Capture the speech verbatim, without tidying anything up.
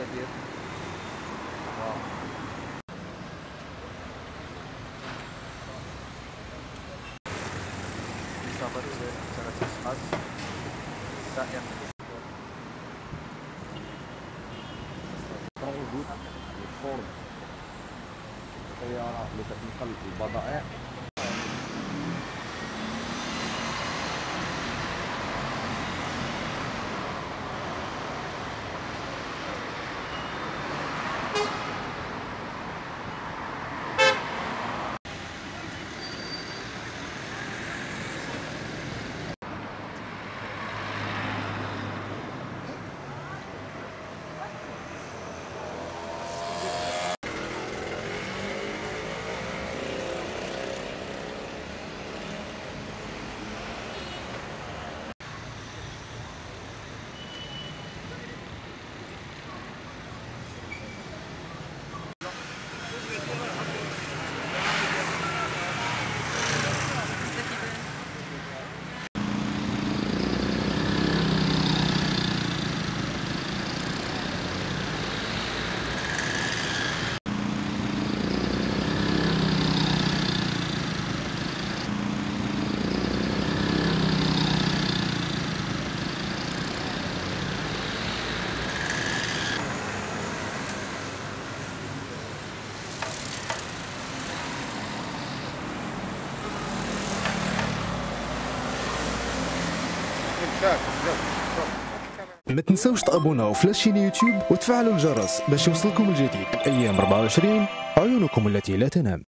كبير. إصابة ثلاث أشخاص سائق. ترانزيت فورد سيارة لتتنقل البضائع. ما تنسوش تابوناو في لاشين يوتيوب وتفعلوا الجرس باش يوصلكم الجديد. ايام أربعة وعشرين، عيونكم التي لا تنام.